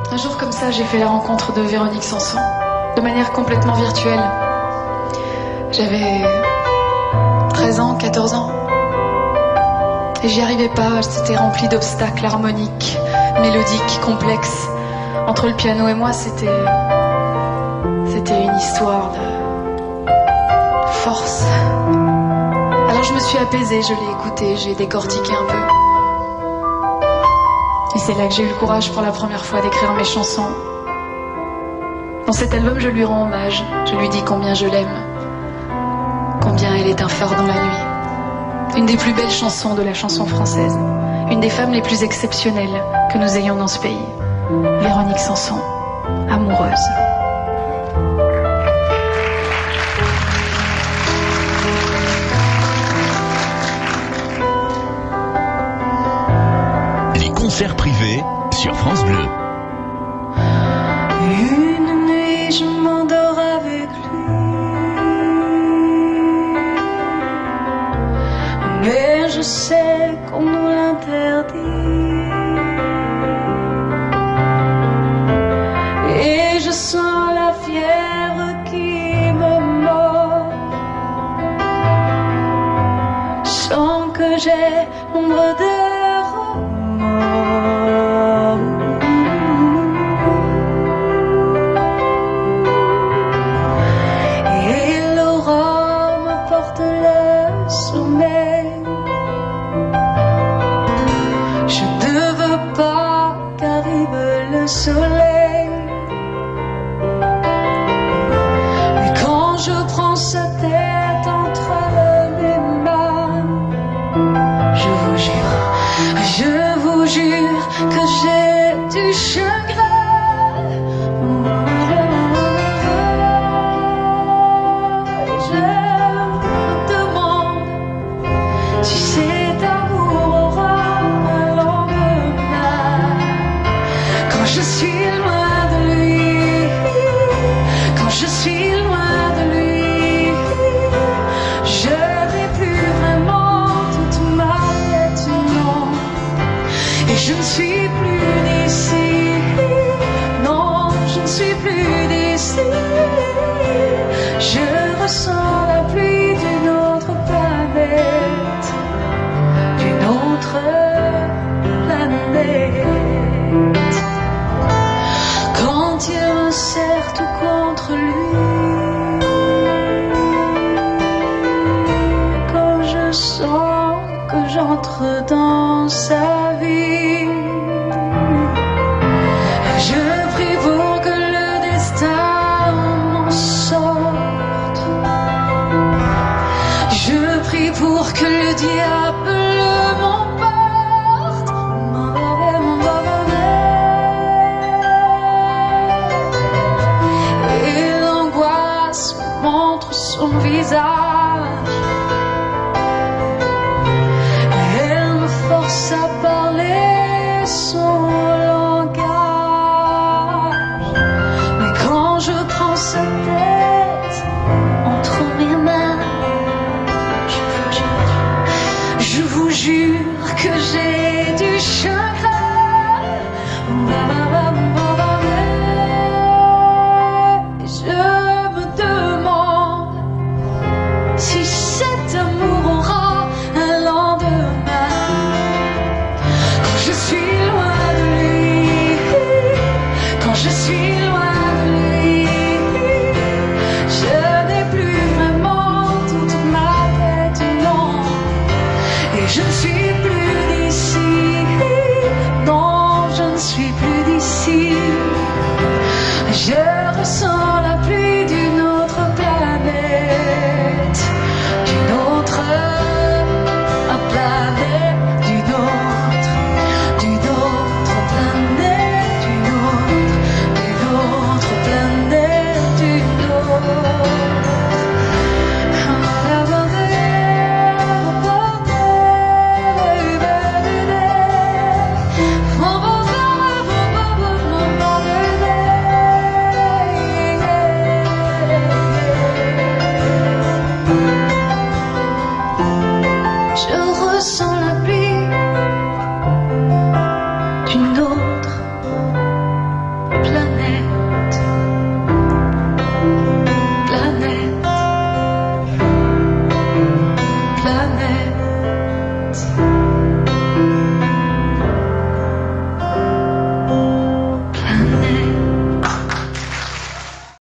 Un jour comme ça, j'ai fait la rencontre de Véronique Sanson, de manière complètement virtuelle. J'avais 13 ans, 14 ans. Et j'y arrivais pas, c'était rempli d'obstacles harmoniques, mélodiques, complexes. Entre le piano et moi, c'était une histoire de force. Alors je me suis apaisée, je l'ai écouté, j'ai décortiqué un peu. Et c'est là que j'ai eu le courage pour la première fois d'écrire mes chansons. Dans cet album, je lui rends hommage, je lui dis combien je l'aime, combien elle est un phare dans la nuit. Une des plus belles chansons de la chanson française, une des femmes les plus exceptionnelles que nous ayons dans ce pays. Véronique Sanson, amoureuse. Les concerts privés sur France Bleu. Une nuit, je m'endors avec lui, mais je sais qu'on nous l'interdit. Et je sens la fièvre qui me mord. Je sens que j'ai l'ombre de soleil. Mais quand je prends sa tête entre mes mains, je vous jure que j'ai du chagrin. Je me demande si cet amour aura un lendemain. Quand je suis loin de lui, quand je suis loin de lui, je n'ai plus vraiment toute ma tête, non. Et je ne suis plus d'ici, non, je ne suis plus d'ici. Je ressens la pluie d'une autre planète, d'une autre planète. Quand il me serre tout contre lui, quand je sens que j'entre dans sa vie, je prie pour que le destin m'en sorte. Je prie pour que le diable m'emporte. Son visage, elle me force à parler son langage. Mais quand je prends sa tête entre mes mains, je vous jure que j'ai du chagrin. Si cet amour aura un lendemain. Quand je suis loin de lui, quand je suis loin de lui, je n'ai plus vraiment toute ma tête, non. Et je ne suis plus d'ici, non, je ne suis plus d'ici. planète.